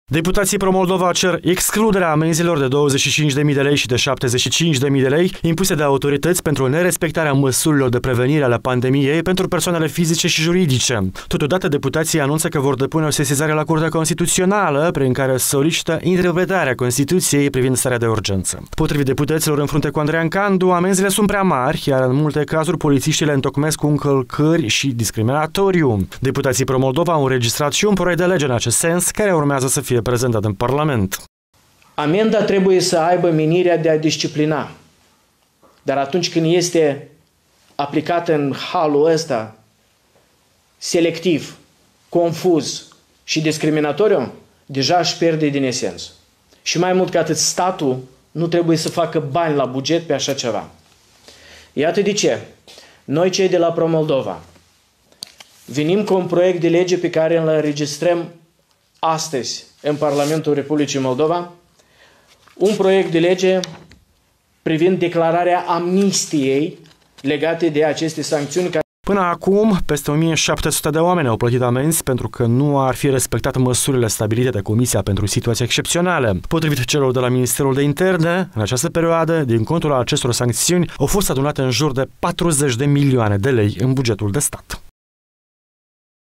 Deputații Pro-Moldova cer excluderea amenzilor de 25.000 de lei și de 75.000 de lei impuse de autorități pentru nerespectarea măsurilor de prevenire ale pandemiei pentru persoanele fizice și juridice. Totodată, deputații anunță că vor depune o sesizare la Curtea Constituțională prin care solicită interpretarea Constituției privind starea de urgență. Potrivit deputaților în frunte cu Andreea Candu, amenzile sunt prea mari, iar în multe cazuri polițiștii le întocmesc cu încălcări și discriminatoriu. Deputații Pro-Moldova au înregistrat și un proiect de lege în acest sens, care urmează să fie prezentat în Parlament. Amenda trebuie să aibă menirea de a disciplina. Dar atunci când este aplicată în halul ăsta selectiv, confuz și discriminatoriu, deja își pierde din esență. Și mai mult ca atât, statul nu trebuie să facă bani la buget pe așa ceva. Iată de ce noi, cei de la Pro-Moldova, venim cu un proiect de lege pe care îl înregistrăm astăzi în Parlamentul Republicii Moldova, un proiect de lege privind declararea amnistiei legate de aceste sancțiuni. Până acum, peste 1700 de oameni au plătit amenzi pentru că nu ar fi respectat măsurile stabilite de Comisia pentru Situații Excepționale. Potrivit celor de la Ministerul de Interne, în această perioadă, din contul acestor sancțiuni, au fost adunate în jur de 40 de milioane de lei în bugetul de stat.